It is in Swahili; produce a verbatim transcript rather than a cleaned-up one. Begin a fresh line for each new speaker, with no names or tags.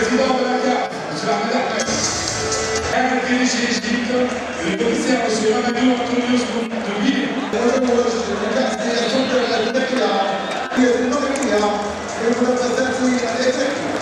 président de la C A F, M. Ahmed Ahmed. كان في شيء جديد للمسيح M. Mamadou Antonio Tobile.
هي المنافسات الإفريقية